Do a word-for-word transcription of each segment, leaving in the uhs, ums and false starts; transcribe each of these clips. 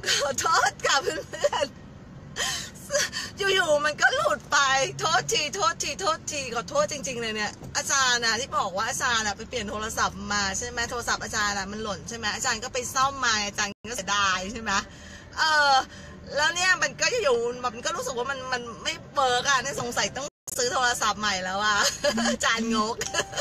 ขอโทษค่ะเพื่อนๆอยู่ๆมันก็หลุดไปโทษทีโทษทีโทษทีขอโทษจริงๆเลยเนี่ยอาจารย์นะที่บอกว่าอาจารย์ไปเปลี่ยนโทรศัพท์มาใช่ไหมโทรศัพท์อาจารย์มันหล่นใช่ไหมอาจารย์ก็ไปซ่อมมาอาจารย์ก็เสียดายใช่ไหมเออแล้วเนี่ยมันก็อยู่มันก็รู้สึกว่ามันมันไม่เวิร์กอ่ะเนี่ยสงสัยต้องซื้อโทรศัพท์ใหม่แล้วอ่ะอาจารย์งก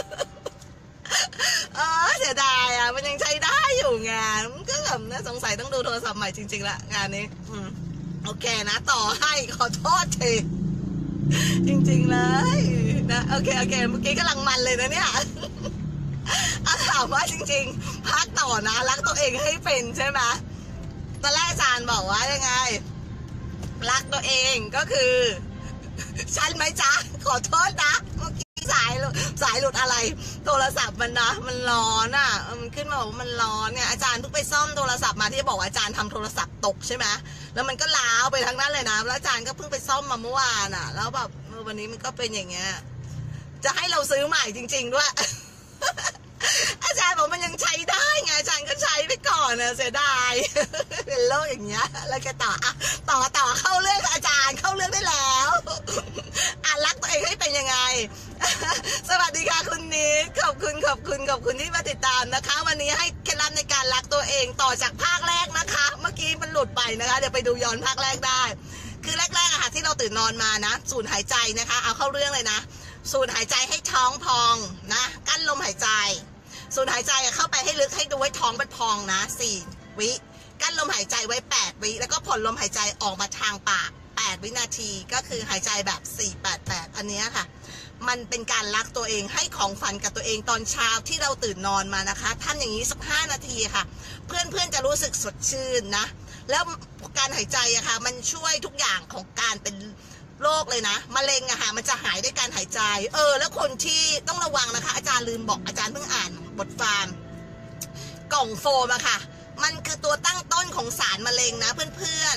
เออเสียดายอ่ะมันยังใช้ได้อยู่งานมันก็แบบน่าสงสัยต้องดูโทรศัพท์ใหม่จริงๆละงานนี้อืมโอเคนะต่อให้ขอโทษทีจริงๆเลยนะโอเคโอเคเมื่อกี้กำลังมันเลยนะเนี่ยถามว่าจริงๆพักต่อนะรักตัวเองให้เป็นใช่ไหมตอนแรกอาจารย์บอกว่ายังไงรักตัวเองก็คือฉันไหมจ๊ะขอโทษนะเมื่อกี้สายสายหลุดอะไรโทรศัพท์มันนะมันร้อนอ่ะมันขึ้นมาบอกว่ามันร้อนเนี่ยอาจารย์เพิ่งไปซ่อมโทรศัพท์มาที่บอกว่าอาจารย์ทำโทรศัพท์ตกใช่ไหมแล้วมันก็ล้าวไปทั้งนั้นเลยนะแล้วอาจารย์ก็เพิ่งไปซ่อมมาเมื่อวานอ่ะแล้วแบบวันนี้มันก็เป็นอย่างเงี้ยจะให้เราซื้อใหม่จริงๆด้วยอาจารย์บอกมันยังใช้ได้ไงอาจารย์ก็ใช้ไปก่อนนะเสียดายเป็นโรคอย่างเงี้ยแล้วก็ต่ออ่ะต่อต่อเข้าเรื่องอาจารย์เข้าเรื่องได้แล้วอ่ะรักตัวเองให้เป็นยังไงสวัสดีค่ะคุณนิดขอบคุณขอบคุณขอบคุณที่มาติดตามนะคะวันนี้ให้เคล็ดลับในการรักตัวเองต่อจากภาคแรกนะคะเมื่อกี้มันหลุดไปนะคะเดี๋ยวไปดูย้อนภาคแรกได้คือแรกๆอะค่ะที่เราตื่นนอนมานะสูดหายใจนะคะเอาเข้าเรื่องเลยนะสูดหายใจให้ท้องพองนะกั้นลมหายใจสูดหายใจเข้าไปให้ลึกให้ดูไว้ท้องเป็นพองนะสี่วิกั้นลมหายใจไว้แปดวิแล้วก็ผ่อนลมหายใจออกมาทางปากแปดวินาทีก็คือหายใจแบบสี่ แปด แปดอันนี้ค่ะมันเป็นการรักตัวเองให้ของฝันกับตัวเองตอนเช้าที่เราตื่นนอนมานะคะทำอย่างนี้สักห้านาทีค่ะเพื่อนๆจะรู้สึกสดชื่นนะแล้วการหายใจอะค่ะมันช่วยทุกอย่างของการเป็นโรคเลยนะมะเร็งอะค่ะมันจะหายด้วยการหายใจเออแล้วคนที่ต้องระวังนะคะอาจารย์ลืมบอกอาจารย์เพิ่งอ่านบทความกล่องโฟมอะค่ะมันคือตัวตั้งต้นของสารมะเร็งนะเพื่อน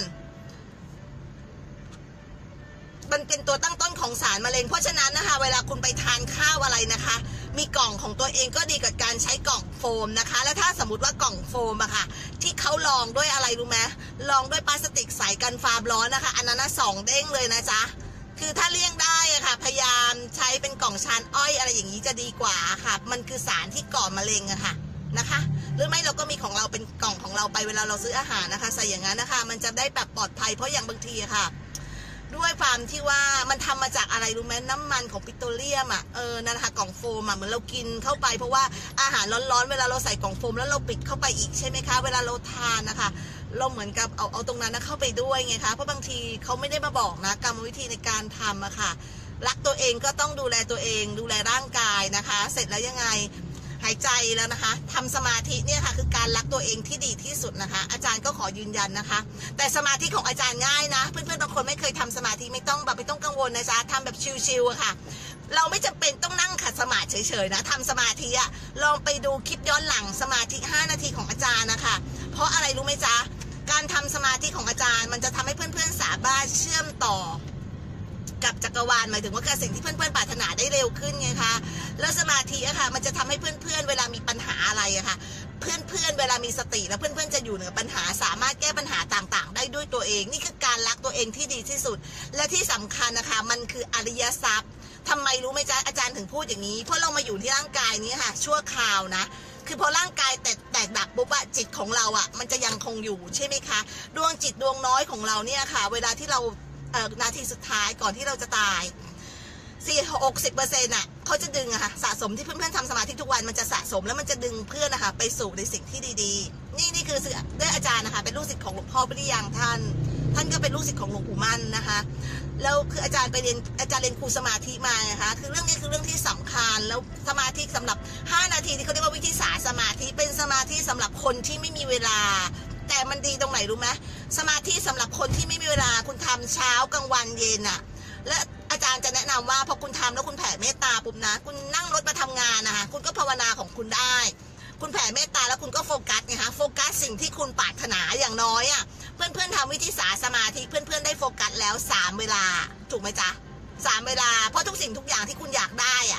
ๆมันเป็นตัวตั้งต้นของสารมะเร็งเพราะฉะนั้นนะคะเวลาคุณไปทานข้าวอะไรนะคะมีกล่องของตัวเองก็ดีกับการใช้กล่องโฟมนะคะและถ้าสมมติว่ากล่องโฟมอะค่ะที่เขาลองด้วยอะไรรู้ไหมลองด้วยพลาสติกใสกันความร้อนนะคะอันนั้นนะสองเด้งเลยนะจ๊ะคือถ้าเลี่ยงได้อะค่ะพยายามใช้เป็นกล่องชานอ้อยอะไรอย่างนี้จะดีกว่าค่ะมันคือสารที่ก่อมะเร็งอะค่ะนะคะหรือไม่เราก็มีของเราเป็นกล่องของเราไปเวลาเราซื้ออาหารนะคะใส่อย่างนั้นนะคะมันจะได้แบบปลอดภัยเพราะอย่างบางทีค่ะด้วยความที่ว่ามันทำมาจากอะไรรู้ไหมน้ำมันของปิโตรเลียมอ่ะเออนั่นค่ะกล่องโฟมอ่ะเหมือนเรากินเข้าไปเพราะว่าอาหารร้อนๆเวลาเราใส่กล่องโฟมแล้วเราปิดเข้าไปอีกใช่ไหมคะเวลาเราทานนะคะเราเหมือนกับเอาเอาตรงนั้นนะเข้าไปด้วยไงคะเพราะบางทีเขาไม่ได้มาบอกนะกรรมวิธีในการทำอะค่ะรักตัวเองก็ต้องดูแลตัวเองดูแลร่างกายนะคะเสร็จแล้วยังไงหายใจแล้วนะคะทำสมาธิเนี่ยค่ะคือการรักตัวเองที่ดีที่สุดนะคะอาจารย์ก็ขอยืนยันนะคะแต่สมาธิของอาจารย์ง่ายนะเพื่อนๆบางคนไม่เคยทำสมาธิไม่ต้องแบบไม่ต้องกังวลนะจ๊ะทำแบบชิลๆอะค่ะเราไม่จำเป็นต้องนั่งขัดสมาธิเฉยๆนะทำสมาธิอะลองไปดูคลิปย้อนหลังสมาธิห้านาทีของอาจารย์นะคะเพราะอะไรรู้ไหมจ๊ะการทำสมาธิของอาจารย์มันจะทำให้เพื่อนๆสามารถเชื่อมต่อกับจักรวาลหมายถึงว่าการสิ่งที่เพื่อนๆปรารถนาได้เร็วขึ้นไงคะแล้วสมาธิอะค่ะมันจะทำให้เพื่อนๆเวลามีปัญหาอะไรอะค่ะเพื่อนๆเวลามีสติแล้วเพื่อนๆจะอยู่เหนือปัญหาสามารถแก้ปัญหาต่างๆได้ด้วยตัวเองนี่คือการรักตัวเองที่ดีที่สุดและที่สำคัญนะคะมันคืออริยทรัพย์ทำไมรู้ไหมจ๊ะอาจารย์ถึงพูดอย่างนี้เพราะเรามาอยู่ที่ร่างกายนี้ค่ะชั่วคราวนะคือพอร่างกายแตกแตกดับปุ๊บอะจิตของเราอะมันจะยังคงอยู่ใช่ไหมคะดวงจิตดวงน้อยของเราเนี่ยค่ะเวลาที่เรานาทีสุดท้ายก่อนที่เราจะตายสี่หกสิบเปอร์เซ็นต์อ่ะเขาจะดึงอะค่ะสะสมที่เพื่อนๆทำสมาธิทุกวันมันจะสะสมแล้วมันจะดึงเพื่อนนะคะไปสู่ในสิ่งที่ดีๆนี่นี่คือด้วยอาจารย์นะคะเป็นลูกศิษย์ของหลวงพ่อปริยังท่านท่านก็เป็นลูกศิษย์ของหลวงปู่มั่นนะคะแล้วคืออาจารย์ไปเรียนอาจารย์เรียนครูสมาธิมานะคะคือเรื่องนี้คือเรื่องที่สำคัญแล้วสมาธิสำหรับห้านาทีที่เขาเรียกว่าวิธีสาสมาธิเป็นสมาธิสำหรับคนที่ไม่มีเวลาแต่มันดีตรงไหนรู้ไหมสมาธิสำหรับคนที่ไม่มีเวลาคุณทำเช้ากลางวันเย็นอะและอาจารย์จะแนะนำว่าพอคุณทำแล้วคุณแผ่เมตตาปุ๊บนะคุณนั่งรถมาทำงานนะคะคุณก็ภาวนาของคุณได้คุณแผ่เมตตาแล้วคุณก็โฟกัสไงคะโฟกัสสิ่งที่คุณปรารถนาอย่างน้อยอะเพื่อนๆทำวิธีสาสมาธิเพื่อนๆได้โฟกัสแล้วสามเวลาถูกไหมจ๊ะสามเวลาเพราะทุกสิ่งทุกอย่างที่คุณอยากได้อะ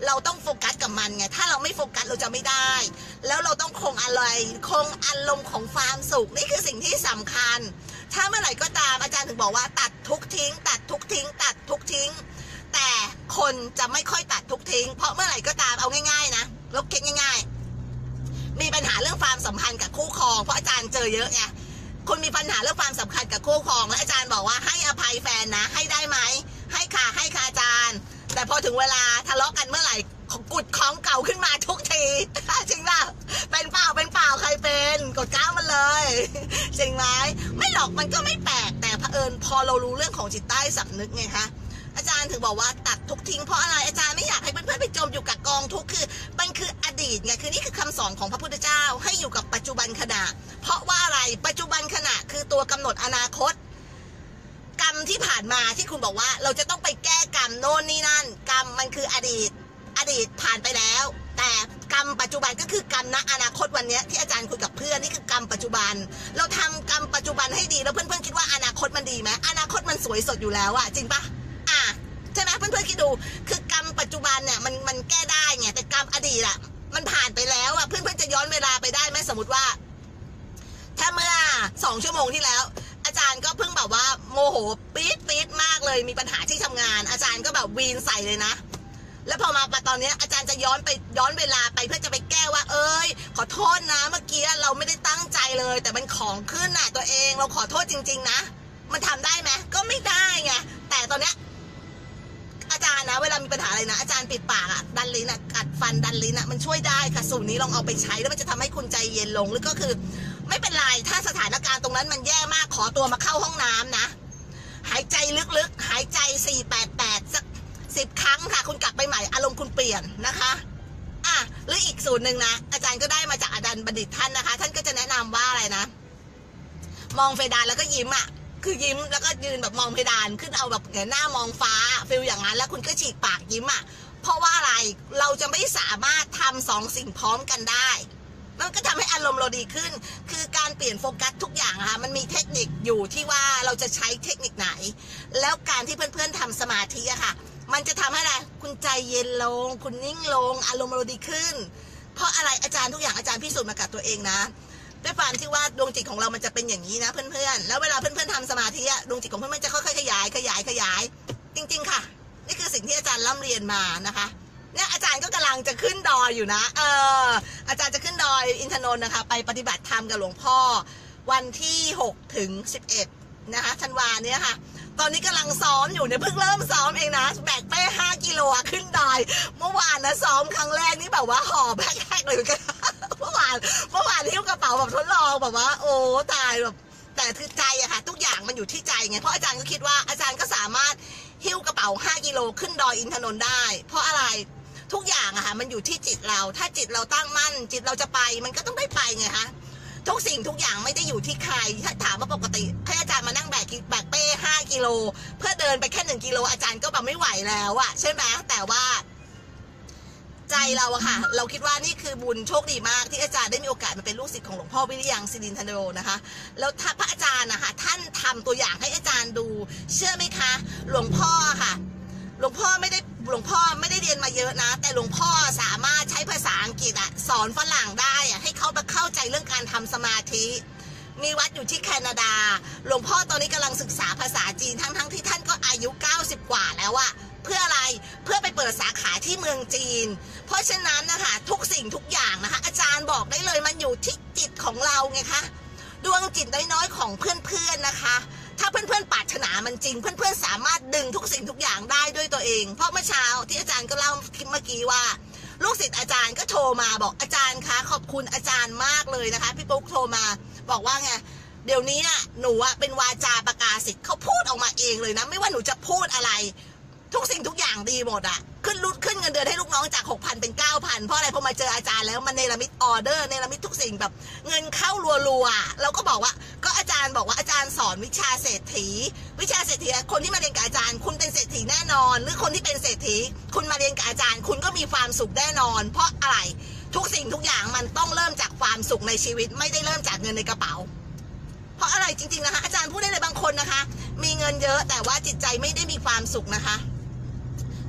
เราต้องโฟกัสกับมันไงถ้าเราไม่โฟกัสเราจะไม่ได้แล้วเราต้องคงอะไรคงอารมณ์ของความสุขนี่คือสิ่งที่สำคัญถ้าเมื่อไหร่ก็ตามอาจารย์ถึงบอกว่าตัดทุกทิ้งตัดทุกทิ้งตัดทุกทิ้งแต่คนจะไม่ค่อยตัดทุกทิ้งเพราะเมื่อไหร่ก็ตามเอาง่ายๆนะลบเก็ตง่ายๆมีปัญหาเรื่องความสัมพันธ์กับคู่ครองเพราะอาจารย์เจอเยอะไงคุณมีปัญหาเรื่องความสัมพันธ์กับคู่ครองและอาจารย์บอกว่าให้อภัยแฟนนะให้ได้ไหมให้ค่ะให้ค่ะอาจารย์แต่พอถึงเวลาทะเลาะกันเมื่อไหร่กุดของเก่าขึ้นมาทุกทีจริงป่ะเป็นเปล่าเป็นเปล่าใครเป็นกดก้าวมันเลยจริงไหมไม่หรอกมันก็ไม่แปลกแต่เผอิญพอเรารู้เรื่องของจิตใต้สำนึกไงคะอาจารย์ถึงบอกว่าตัดทุกทิ้งเพราะอะไรอาจารย์ไม่อยากให้เพื่อนๆไปจมอยู่กับกองทุกข์คือมันคืออดีตไงคือนี่คือคำสอนของพระพุทธเจ้าให้อยู่กับปัจจุบันขณะเพราะว่าอะไรปัจจุบันขณะคือตัวกำหนดอนาคตกรรมที่ผ่านมาที่คุณบอกว่าเราจะต้องไปแก้กรรมโน่นนี่นั่นกรรมมันคืออดีตอดีตผ่านไปแล้วแต่กรรมปัจจุบันก็คือกรรมณอนาคตวันนี้ที่อาจารย์คุยกับเพื่อนนี่คือกรรมปัจจุบันเราทำกรรมปัจจุบันให้ดีแล้วเพื่อนๆคิดว่าอนาคตมันดีไหมอนาคตมันสวยสดอยู่แล้วอะจริงปะอ่ะใช่ไหมเพื่อนๆคิดดูคือกรรมปัจจุบันเนี่ยมันมันแก้ได้ไงแต่กรรมอดีตอะมันผ่านไปแล้วอะเพื่อนๆจะย้อนเวลาไปได้ไหมสมมติว่าถ้าเมื่อสองชั่วโมงที่แล้วอาจารย์ก็เพิ่งแบบว่าโมโหปี๊ดปี๊ดมากเลยมีปัญหาที่ทำงานอาจารย์ก็แบบวีนใส่เลยนะแล้วพอมาตอนนี้อาจารย์จะย้อนไปย้อนเวลาไปเพื่อจะไปแก้ว่าเอ้ยขอโทษนะเมื่อกี้เราไม่ได้ตั้งใจเลยแต่มันของขึ้นน่ะตัวเองเราขอโทษจริงๆนะมันทำได้ไหมก็ไม่ได้ไงแต่ตอนเนี้ยอาจารย์นะเวลามีปัญหาอะไรนะอาจารย์ปิดปากอ่ะดันลิ้นอ่ะกัดฟันดันลิ้นอ่ะมันช่วยได้ค่ะสูตรนี้ลองเอาไปใช้แล้วมันจะทำให้คุณใจเย็นลงหรือก็คือไม่เป็นไรถ้าสถานการณ์ตรงนั้นมันแย่มากขอตัวมาเข้าห้องน้ำนะหายใจลึกๆหายใจสี่แปดแปดสักสิบครั้งค่ะคุณกลับไปใหม่อารมณ์คุณเปลี่ยนนะคะอ่ะหรืออีกสูตรหนึ่งนะอาจารย์ก็ได้มาจากอาจารย์บัณฑิตท่านนะคะท่านก็จะแนะนำว่าอะไรนะมองเพดานแล้วก็ยิ้มอ่ะคือยิ้มแล้วก็ยืนแบบมองเพดานขึ้นเอาแบบเงยหน้ามองฟ้าฟิลอย่างนั้นแล้วคุณก็ฉีกปากยิ้มอ่ะเพราะว่าอะไรเราจะไม่สามารถทำสองสิ่งพร้อมกันได้มันก็ทำให้อารมณ์เราดีขึ้นคือการเปลี่ยนโฟกัสทุกอย่างค่ะมันมีเทคนิคอยู่ที่ว่าเราจะใช้เทคนิคไหนแล้วการที่เพื่อนๆทำสมาธิอะค่ะมันจะทำให้อะไรคุณใจเย็นลงคุณนิ่งลงอารมณ์เราดีขึ้นเพราะอะไรอาจารย์ทุกอย่างอาจารย์พิสูจน์มากับตัวเองนะด้วยความที่ว่าดวงจิตของเรามันจะเป็นอย่างนี้นะเพื่อนๆแล้วเวลาเพื่อนๆทำสมาธิอะดวงจิตของเพื่อนๆจะค่อยๆขยายขยายขยายจริงๆค่ะนี่คือสิ่งที่อาจารย์ร่ำเรียนมานะคะเนี่ยอาจารย์ก็กำลังจะขึ้นดอยอยู่นะเอออาจารย์จะขึ้นดอยอินทนนท์นะคะไปปฏิบัติธรรมกับหลวงพ่อวันที่หกถึงสิบเอ็ดนะคะธันวาเนี่ยค่ะตอนนี้กำลังซ้อมอยู่เนี่ยเพิ่งเริ่มซ้อมเองนะแบกเป้ห้ากิโลขึ้นดอยเมื่อวานนะซ้อมครั้งแรกนี่แบบว่าหอบแบกแรกเลยกันเมื่อวานเมื่อวานหิ้วกระเป๋าแบบทดลองแบบว่าโอ้ตายแบบแต่คือใจอะค่ะทุกอย่างมันอยู่ที่ใจไงเพราะอาจารย์ก็คิดว่าอาจารย์ก็สามารถหิ้วกระเป๋าห้ากิโลขึ้นดอยอินทนนท์ได้เพราะอะไรทุกอย่างอะค่ะมันอยู่ที่จิตเราถ้าจิตเราตั้งมั่นจิตเราจะไปมันก็ต้องได้ไปไงคะทุกสิ่งทุกอย่างไม่ได้อยู่ที่ใครถ้าถามว่าปกติให้อาจารย์มานั่งแบกแบกเป้ห้ากิโลเพื่อเดินไปแค่หนึ่งกิโลอาจารย์ก็แบบไม่ไหวแล้วอะใช่ไหมแต่ว่าใจเราอะค่ะเราคิดว่านี่คือบุญโชคดีมากที่อาจารย์ได้มีโอกาสมาเป็นลูกศิษย์ของหลวงพ่อวิริยังศิรินทโนนะคะแล้วถ้าพระอาจารย์นะคะท่านทำตัวอย่างให้อาจารย์ดูเชื่อไหมคะหลวงพ่อค่ะหลวงพ่อไม่ได้หลวงพ่อไม่ได้เรียนมาเยอะนะแต่หลวงพ่อสามารถใช้ภาษาอังกฤษอะสอนฝรั่งได้อะให้เขามาเข้าใจเรื่องการทำสมาธิมีวัดอยู่ที่แคนาดาหลวงพ่อตอนนี้กำลังศึกษาภาษาจีนทั้งทั้งที่ท่านก็อายุเก้าสิบกว่าแล้วอะเพื่ออะไรเพื่อไปเปิดสาขาที่เมืองจีนเพราะฉะนั้นนะคะทุกสิ่งทุกอย่างนะคะอาจารย์บอกได้เลยมันอยู่ที่จิตของเราไงคะดวงจิตน้อยๆของเพื่อนๆนะคะถ้าเพื่อนๆปรารถนามันจริงเพื่อนๆสามารถดึงทุกสิ่งทุกอย่างได้ด้วยตัวเองเพราะเมื่อเช้าที่อาจารย์ก็เล่าเมื่อกี้ว่าลูกศิษย์อาจารย์ก็โทรมาบอกอาจารย์คะขอบคุณอาจารย์มากเลยนะคะพี่ปุ๊กโทรมาบอกว่าไงเดี๋ยวนี้น่ะหนูอะเป็นวาจาประกาศสิทธิ์เขาพูดออกมาเองเลยนะไม่ว่าหนูจะพูดอะไรทุกสิ่งทุกอย่างดีหมดอะขึ้นรุดขึ้นเงินเดือนให้ลูกน้องจากหกพันเป็นเก้าพันเพราะอะไรพอมาเจออาจารย์แล้วมันเนรมิตออเดอร์เนรมิตทุกสิ่งแบบเงินเข้ารัวๆเราก็บอกว่าก็อาจารย์บอกว่าอาจารย์สอนวิชาเศรษฐีวิชาเศรษฐีคนที่มาเรียนกับอาจารย์คุณเป็นเศรษฐีแน่นอนหรือคนที่เป็นเศรษฐีคุณมาเรียนกับอาจารย์คุณก็มีความสุขแน่นอนเพราะอะไรทุกสิ่งทุกอย่างมันต้องเริ่มจากความสุขในชีวิตไม่ได้เริ่มจากเงินในกระเป๋าเพราะอะไรจริงๆนะคะอาจารย์พูดได้เลยบางคนนะคะมีเงินเยอะแต่ว่าจิตใจไม่ได้มีความสุขนะคะ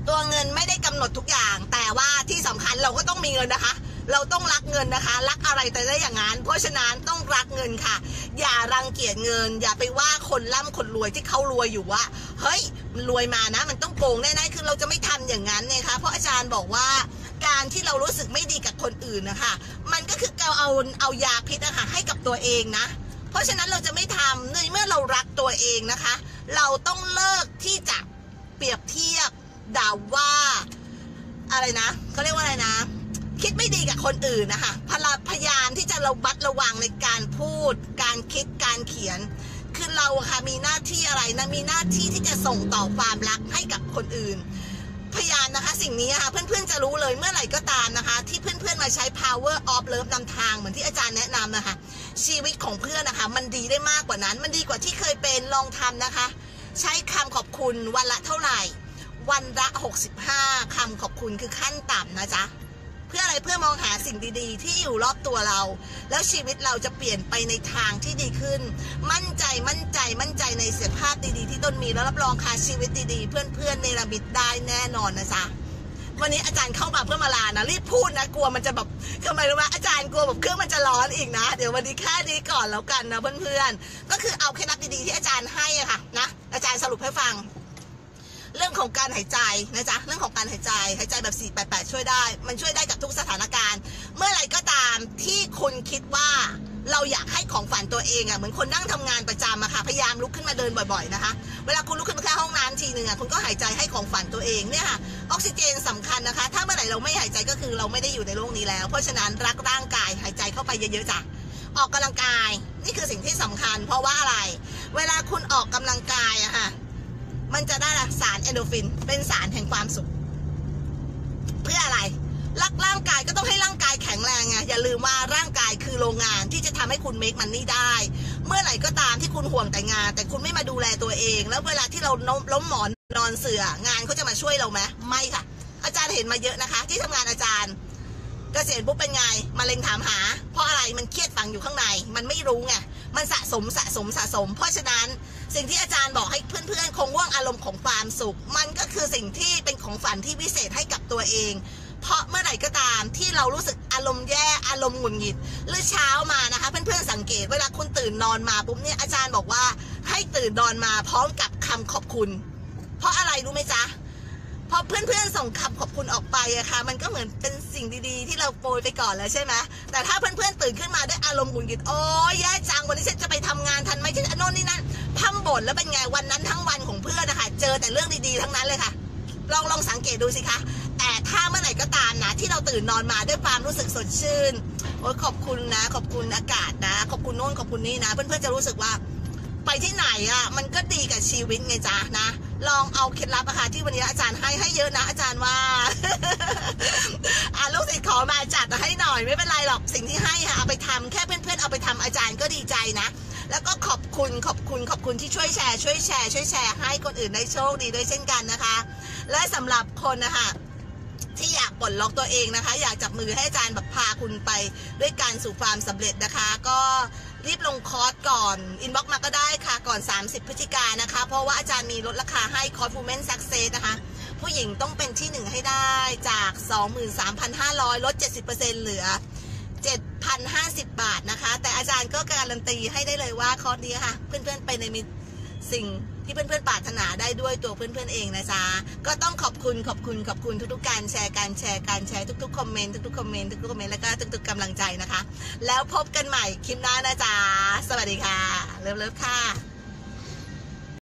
ตัวเงินไม่ได้กำหนดทุกอย่างแต่ว่าที่สำคัญเราก็ต้องมีเงินนะคะเราต้องรักเงินนะคะรักอะไรแต่ได้อย่างนั้นเพราะฉะนั้นต้องรักเงินค่ะอย่ารังเกียจเงินอย่าไปว่าคนร่ำคนรวยที่เขารวยอยู่ว่าเฮ้ยมันรวยมานะมันต้องโกงแน่ๆคือเราจะไม่ทำอย่างนั้นเนี่ยค่ะเพราะอาจารย์บอกว่าการที่เรารู้สึกไม่ดีกับคนอื่นนะคะมันก็คือเราเอาเอายาพิษนะคะให้กับตัวเองนะเพราะฉะนั้นเราจะไม่ทำในเมื่อเรารักตัวเองนะคะเราต้องเลิกที่จะเปรียบเทียบด่าว่าอะไรนะเขาเรียกว่าอะไรนะคิดไม่ดีกับคนอื่นนะคะพยายามที่จะระมัดระวังในการพูดการคิดการเขียนคือเราค่ะมีหน้าที่อะไรนะมีหน้าที่ที่จะส่งต่อความรักให้กับคนอื่นพยานนะคะสิ่งนี้ค่ะเพื่อนๆจะรู้เลยเมื่อไหร่ก็ตามนะคะที่เพื่อนๆมาใช้ power of love นำทางเหมือนที่อาจารย์แนะนำนะคะชีวิตของเพื่อนนะคะมันดีได้มากกว่านั้นมันดีกว่าที่เคยเป็นลองทำนะคะใช้คำขอบคุณวันละเท่าไหร่วันละหกสิบห้าคำขอบคุณคือขั้นต่ำนะจ๊ะเพื่ออะไรเพื่อมองหาสิ่งดีๆที่อยู่รอบตัวเราแล้วชีวิตเราจะเปลี่ยนไปในทางที่ดีขึ้นมั่นใจมั่นใจมั่นใจในเสภาพดีๆที่ต้นมีแล้วรับรองค่ะชีวิตดีๆเพื่อนๆเนรมิตได้แน่นอนนะจ๊ะวันนี้อาจารย์เข้ามาเพื่อมาลานะรีบพูดนะกลัวมันจะแบบทำไมรู้ไหมอาจารย์กลัวแบบเครื่องมันจะร้อนอีกนะเดี๋ยววันนี้แค่นี้ก่อนแล้วกันนะเพื่อนๆก็คือเอาเคล็ดลับดีๆที่อาจารย์ให้อะค่ะนะอาจารย์สรุปให้ฟังเรื่องของการหายใจนะจ๊ะเรื่องของการหายใจหายใจแบบสี่ แปด แปดช่วยได้มันช่วยได้กับทุกสถานการณ์เมื่อไหร่ก็ตามที่คุณคิดว่าเราอยากให้ของฝันตัวเองอะเหมือนคนนั่งทำงานประจำอะค่ะพยายามลุกขึ้นมาเดินบ่อยๆนะคะเวลาคุณลุกขึ้นมาแค่ห้องน้ำทีหนึ่งอะคุณก็หายใจให้ของฝันตัวเองเนี่ยค่ะออกซิเจนสำคัญนะคะถ้าเมื่อไหร่เราไม่หายใจก็คือเราไม่ได้อยู่ในโลกนี้แล้วเพราะฉะนั้นรักร่างกายหายใจเข้าไปเยอะๆจ้ะออกกำลังกายนี่คือสิ่งที่สำคัญเพราะว่าอะไรเวลาคุณออกกำลังกายอะค่ะมันจะได้สารเอนโดรฟินเป็นสารแห่งความสุขเพื่ออะไรรักร่างกายก็ต้องให้ร่างกายแข็งแรงไงอย่าลืมว่าร่างกายคือโรงงานที่จะทำให้คุณเมคมันนี่ได้เมื่อไหร่ก็ตามที่คุณห่วงแต่งานแต่คุณไม่มาดูแลตัวเองแล้วเวลาที่เราล้มหมอนนอนเสื่องานเขาจะมาช่วยเราไหมไม่ค่ะอาจารย์เห็นมาเยอะนะคะที่ทำงานอาจารย์เกษียณปุ๊บเป็นไงมะเร็งถามหาเพราะอะไรมันเครียดฝังอยู่ข้างในมันไม่รู้ไงมันสะสมสะสมสะสมเพราะฉะนั้นสิ่งที่อาจารย์บอกให้เพื่อนๆคงว่างอารมณ์ของความสุขมันก็คือสิ่งที่เป็นของฝันที่วิเศษให้กับตัวเองเพราะเมื่อไหร่ก็ตามที่เรารู้สึกอารมณ์แย่อารมณ์หงุดหงิดหรือเช้ามานะคะเพื่อนๆสังเกตเวลาคุณตื่นนอนมาปุ๊บเนี่ยอาจารย์บอกว่าให้ตื่นนอนมาพร้อมกับคำขอบคุณเพราะอะไรรู้ไหมจ๊ะพอเพื่อนๆส่งคำขอบคุณออกไปอะค่ะมันก็เหมือนเป็นสิ่งดีๆที่เราโปรยไปก่อนแล้วใช่ไหมแต่ถ้าเพื่อนๆตื่นขึ้นมาด้วยอารมณ์หงุดหงิดโอ้ยแย่จังวันนี้ฉันจะไปทำงานทันไหมฉันโน่นนี่นั่นพัมบ่นแล้วเป็นไงวันนั้นทั้งวันของเพื่อนนะคะเจอแต่เรื่องดีๆทั้งนั้นเลยค่ะลองลองสังเกตดูสิคะแต่ถ้าเมื่อไหร่ก็ตามนะที่เราตื่นนอนมาด้วยความรู้สึกสดชื่นโอ้ยขอบคุณนะขอบคุณอากาศนะขอบคุณโน่นขอบคุณนี่นะเพื่อนๆจะรู้สึกว่าไปที่ไหนอ่ะมันก็ดีกับชีวิตไงจ๊ะนะลองเอาเคล็ดลับอะค่ะที่วันนี้อาจารย์ให้ให้เยอะนะอาจารย์ว่า อ่าลูกศิษย์ขอมาจัดให้หน่อยไม่เป็นไรหรอกสิ่งที่ให้ค่ะเอาไปทำแค่เพื่อนๆเอาไปทำอาจารย์ก็ดีใจนะแล้วก็ขอบคุณขอบคุณขอบคุณที่ช่วยแชร์ช่วยแชร์ช่วยแชร์ให้คนอื่นได้โชคดีด้วยเช่นกันนะคะและสำหรับคนนะคะที่อยากปลดล็อกตัวเองนะคะอยากจับมือให้อาจารย์แบบพาคุณไปด้วยการสู่ความสำเร็จนะคะก็รีบลงคอร์สก่อนอินบ็อกซ์มาก็ได้ค่ะก่อนสามสิบพฤศจิกายนนะคะเพราะว่าอาจารย์มีลดราคาให้คอร์ส Women Success นะคะผู้หญิงต้องเป็นที่หนึ่งให้ได้จาก สองหมื่นสามพันห้าร้อย ลด เจ็ดสิบเปอร์เซ็นต์ เหลือ เจ็ดพันห้าสิบ บาทนะคะแต่อาจารย์ก็การันตีให้ได้เลยว่าคอร์สนี้ค่ะเพื่อนๆไปในมิตสิ่งที่เพื่อนๆปรารถนาได้ด้วยตัวเพื่อนๆเองนะจ๊ะก็ต้องขอบคุณขอบคุณขอบคุณทุกๆการแชร์การแชร์การแชร์ทุกๆคอมเมนต์ทุกๆคอมเมนต์ทุกๆคอมเมนต์แล้วก็ทุกๆกำลังใจนะคะแล้วพบกันใหม่คลิปหน้านะจ๊ะสวัสดีค่ะเลิฟๆค่ะ